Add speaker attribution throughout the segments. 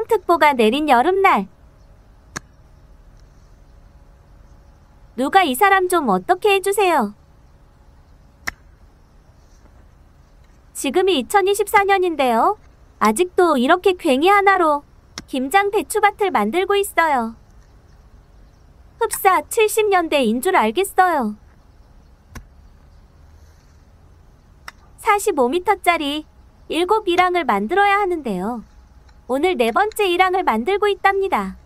Speaker 1: 폭염특보가 내린 여름날. 누가 이 사람 좀 어떻게 해주세요. 지금이 2024년인데요. 아직도 이렇게 괭이 하나로 김장 배추밭을 만들고 있어요. 흡사 70년대인 줄 알겠어요. 45m짜리 7일항을 만들어야 하는데요. 오늘 4번째 일항을 만들고 있답니다.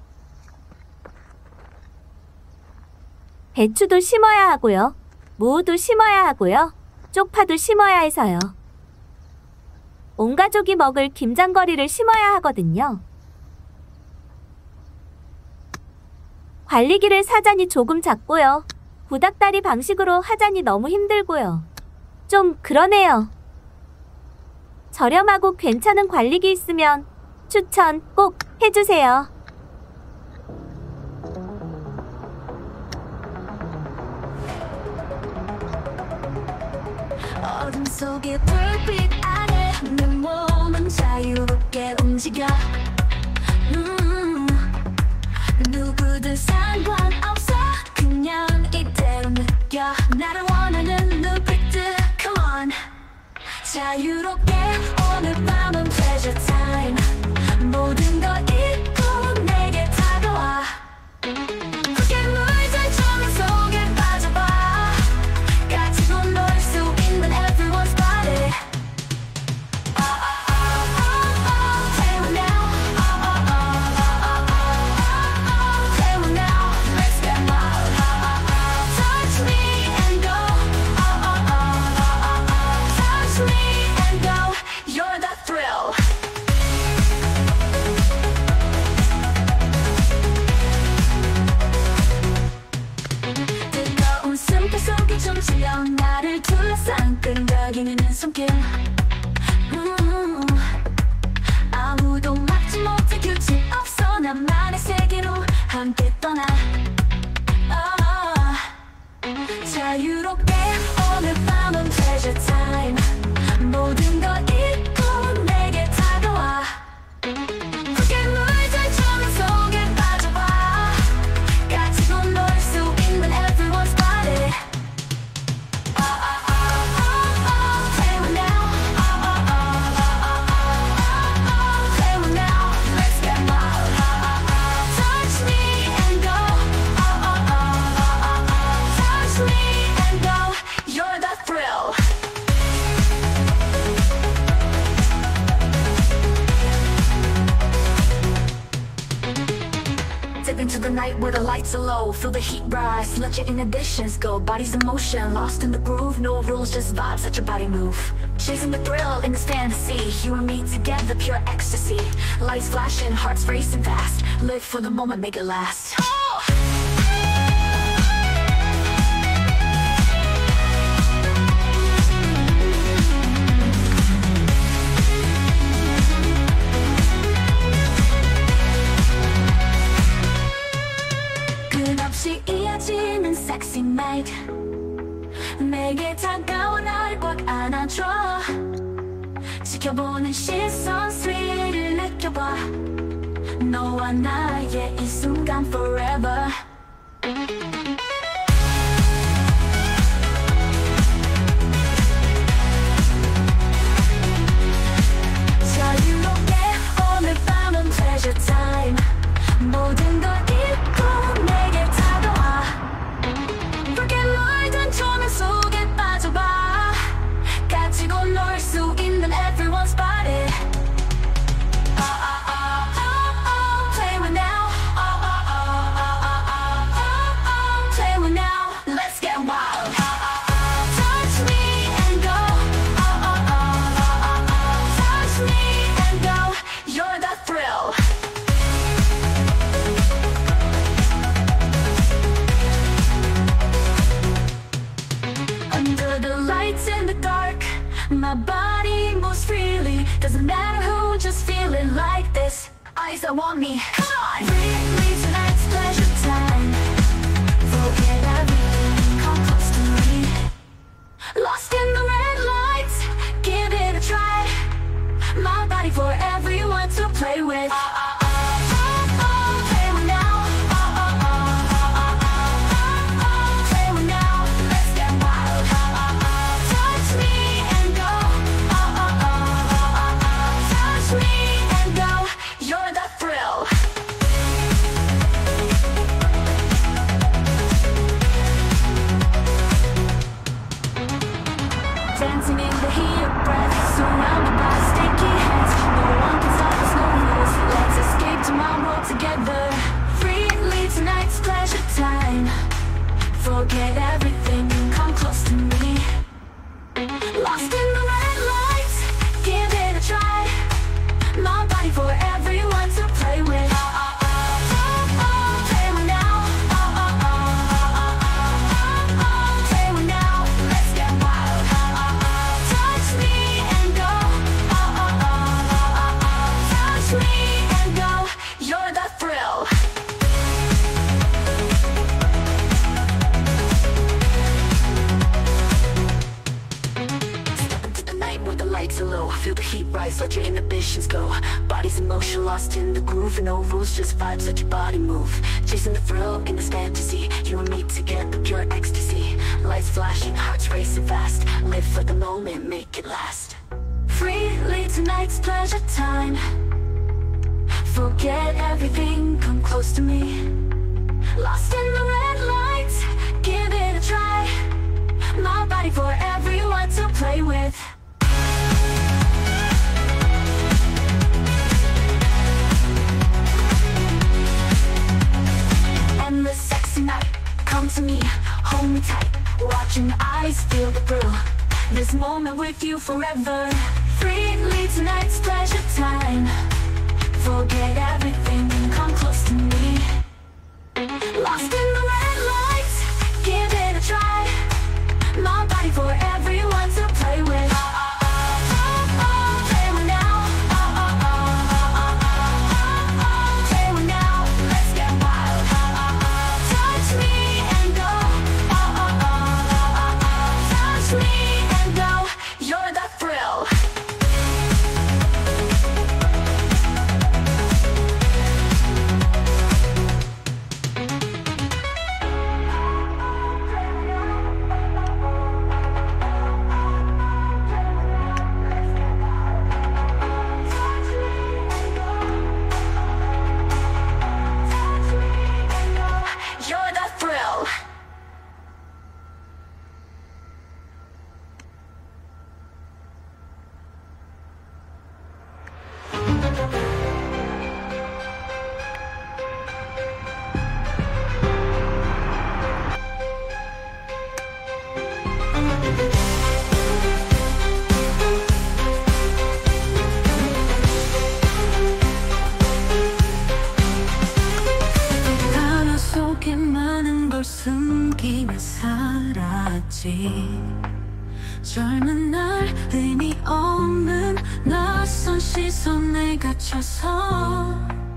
Speaker 1: 배추도 심어야 하고요. 무도 심어야 하고요. 쪽파도 심어야 해서요. 온 가족이 먹을 김장거리를 심어야 하거든요. 관리기를 사자니 조금 작고요. 구닥다리 방식으로 하자니 너무 힘들고요. 좀 그러네요. 저렴하고 괜찮은 관리기 있으면 추천 꼭 해주세요.
Speaker 2: 어둠 속의 불빛 아래 내 몸은 자유롭게 움직여. 누구든 상관없어 그냥 이대로 느껴. 나를 원하는 눈빛들 Come on. 자유롭게 오늘 밤은 pleasure time. 모든 걸 잊고 내게 다가와. 붉게 물든 조명 속에 빠져봐. 가지고 놀 수 있는 everyone's body. Play with now. Play with now. Let's get wild. Touch me and go. Touch me and go. You're the thrill. 뜨거운 숨결 속에 춤추며 나를 둘러싼 끈적이는 손길. 아무도 막지 못해 규칙 없어. 나만의 세계로 함께 떠나. 자유롭게 오늘 밤은 pleasure time. 모든 걸 잊고 내게 다가와. 붉게 물든 조명 속에 빠져봐. 가지고 놀 수 있는 everyone's body. Play with now. Play with now. Let's get wild. Touch me and go. Touch me and go. You're the thrill. Step into the night where the lights are low. Feel the heat rise, let your inhibitions go. Body's in motion, lost in the groove. No rules, just vibes, let your body move. Chasing the thrill in this fantasy. You and me together, pure ecstasy. Lights flashing, hearts racing fast. Live for the moment, make it last. 끝없이 이어지는 sexy night. 내게 다가와 나를 꽉 안아줘. 지켜보는 시선 thrill 느껴봐. 너와 나의 이 순간 forever. 자유롭게 오늘 밤은 pleasure time. 모든 걸 잊고 내게 다가와. 붉게 물든 조명 속에 빠져봐. 가지고 놀 수 있는 everyone's body. Play with now. Play with now. Let's get wild. Touch me and go. Touch me and go. You're the thrill. Under the lights in the dark, my body moves freely. Doesn't matter who, just feeling like this. Eyes that want me, come on. Freely tonight's pleasure time. Forget everything, come close to me. Lost in the red lights, give it a try. My body for everyone to play with. together. Freely tonight's pleasure time. Forget everything and come close to me. Lost in the red lights, give it a try. My body for everyone to play with. Play with now. Play with now. Let's get wild. Touch me and go. Touch me and go. You're the thrill. Lights are low, feel the heat rise, let your inhibitions go. Body's in motion, lost in the groove, and no rules, just vibes, let your body move. Chasing the thrill in this fantasy, you and me together, pure ecstasy. Lights flashing, hearts racing fast. Live for the moment, make it last. Freely tonight's pleasure time. Forget everything, come close to me. Lost in the red lights, give it a try. My body for everyone to play with. Endless sexy night, come to me, hold me tight. Watching eyes, feel the thrill. This moment with you forever. Freely tonight's pleasure time. Forget everything and come close to me. Lost in the red lights, give it a try. My body for everyone to play with. Play with now. Play with now. Let's get wild. Touch me and go. Touch me and go. You're the thrill. You're the thrill. 하나 속에 많은 걸 숨기며 살았지. 젊은 날 의미 없는 낯선 시선에 갇혀서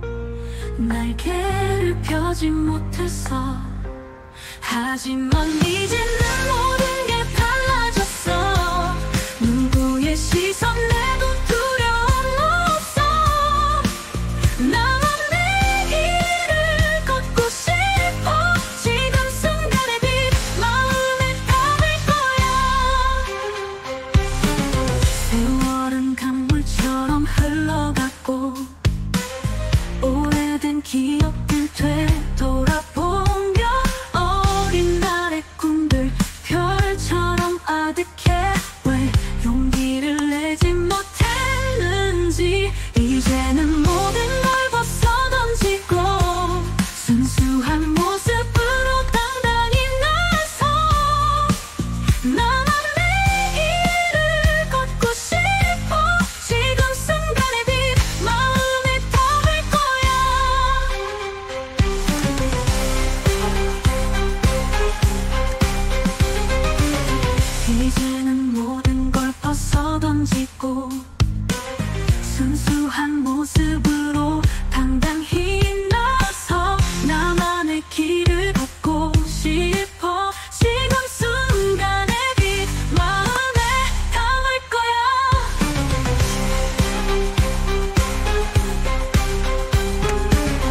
Speaker 2: 날개를 펴지 못했어. 하지만 이제는 모든 게 달라졌어. 누구의 시선에도 두려움 없어. 나만 내 길을 걷고 싶어. 지금 순간의 빛 마음에 담을 거야. 세월은 강물처럼 흘러갔고 오래된 기억들 되돌아보며 어린 날의 꿈들 별처럼 아득해. 왜 용기를 내지 못했는지. 이제는 모든 걸 벗어던지고 순수한 모습으로 당당히 나서 나만 내 길을 걷고 싶어. 지금 순간의 빛 마음에 담을 거야. 이제는 모든 걸 벗어던지고 순수한 모습으로 당당히 나서 나만의 길을 걷고 싶어. 지금 순간의 빛 마음에 담을 거야.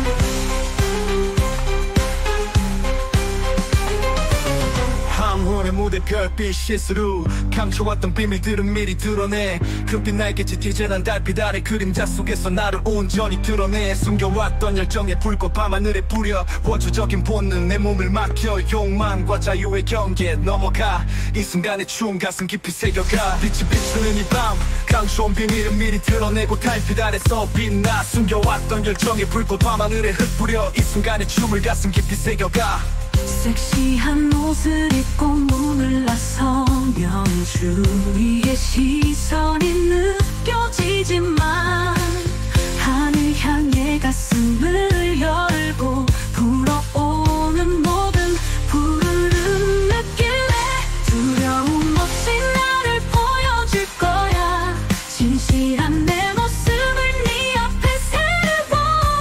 Speaker 3: 황혼의 무대 별빛 실수로 감춰왔던 비밀들은 미리 드러내 금빛 날개짓 디제난 달빛 아래 그림자 속에서 나를 온전히 드러내 숨겨왔던 열정의 불꽃 밤하늘에 뿌려 원초적인 본능 내 몸을 맡겨 욕망과 자유의 경계에 넘어가 이 순간의 추운 가슴 깊이 새겨가 빛이 비추는 이 밤 감춰온 비밀은 미리 드러내고 달빛 아래서 빛나 숨겨왔던 열정의 불꽃 밤하늘에 흩뿌려 이 순간의 춤을 가슴 깊이 새겨가
Speaker 2: 섹시한 옷을 입고 문을 나서면 주위의 시선이 느껴지지만 하늘 향해 가슴을 열고 불어오는 모든 푸르른 느낌에 두려움 없이 나를 보여줄 거야 진실한 내 모습을 네 앞에 세워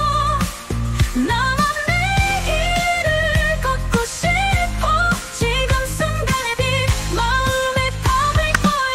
Speaker 2: 나만 내 길을 걷고 싶어 지금 순간의 빛 마음에 담을 거야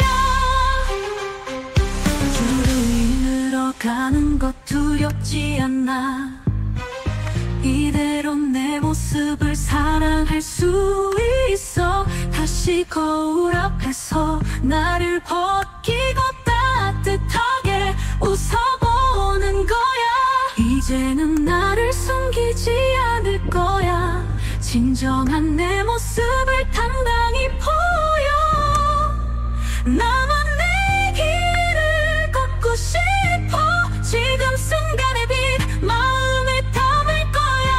Speaker 2: 주름이 늘어가는 것 두렵지 않아 이대로 내 모습을 사랑할 수 있어 다시 거울 앞에서 나를 벗기고 따뜻하게 웃어보는 거야 이제는 나를 숨기지 않을 거야 진정한 내 모습을 당당히 보여 나만 내 길을 걷고 싶어 지금 순간의 빛 마음에 담을 거야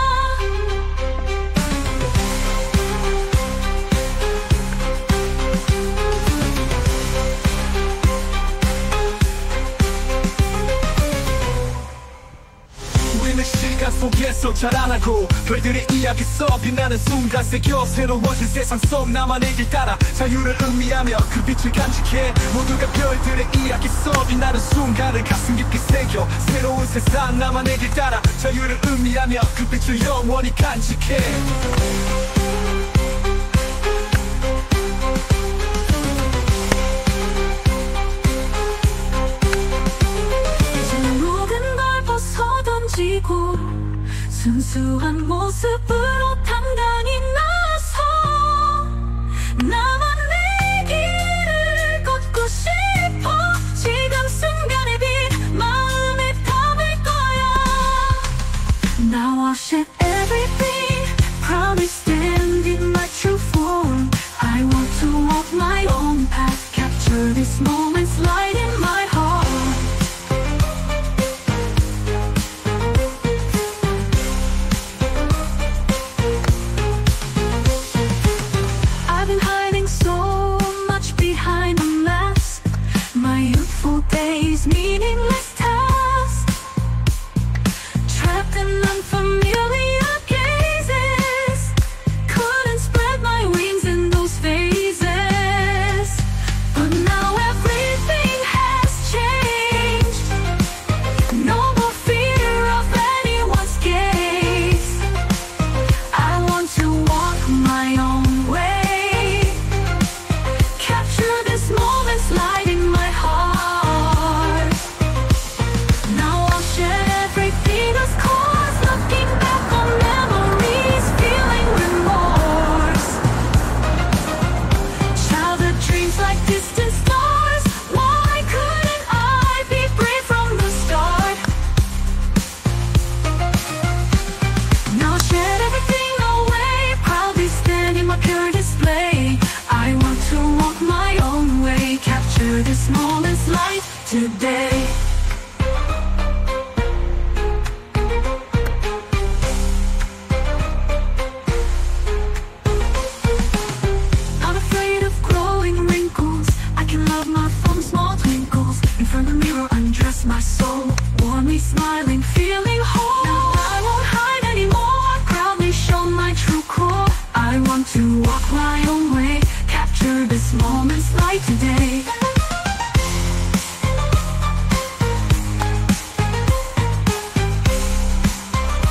Speaker 3: 우리는 시간 속에서 자라나고 별들의 이야기 써 빛나는 순간 새겨 새로워진 세상 속 나만의 길 따라 자유를 의미하며 그 빛을 간직해 모두가 별들의 이야기 써 빛나는 순간을 가슴 깊이 새겨 새로운 세상 나만의 길 따라 자유를 의미하며 그 빛을 영원히 간직해
Speaker 2: 던지고 순수한 모습으로 당당히 나서 나만 내 길을 걷고 싶어 지금 순간의 빛 마음에 담을 거야 Now I shed everything proudly stand in my true form I want to walk my own path capture this moment's light in my heart I've been hiding so much behind the mask My youthful days, meaningless tasks Trapped in unfamiliar gazes Couldn't spread my wings in those phases But now everything has changed No more fear of anyone's gaze I want to walk my own way Capture this moment's light in my heart Now I'll shed everything that's caused Looking back on memories, feeling remorse Childhood dreams like distant stars Why couldn't I be brave from the start? Now I'll shed everything away Proudly stand in my pure display I want to walk my own way Capture this moment's light today Not afraid of growing wrinkles I can love my from small twinkles In front of the mirror undress my soul Warmly smiling, feeling whole Now I won't hide anymore Proudly show my true core I want to walk my own way Capture this moment's light today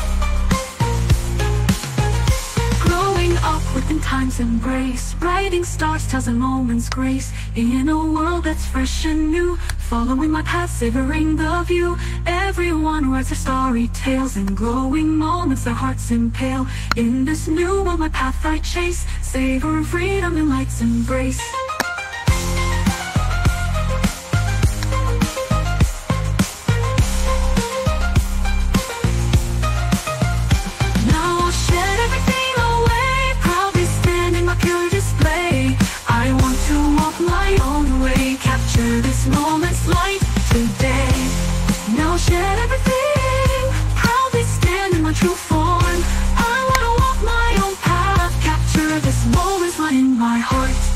Speaker 2: Growing up within time's embrace Writing stars tells a moment's grace. In a world that's fresh and new, following my path, savoring the view. Everyone writes their story tales and glowing moments their hearts impale. In this new world my path I chase, savor freedom and light's embrace. Moment's light today. Now shed everything, proudly stand in my true form. I wanna walk my own path, capture this moment's light in my heart.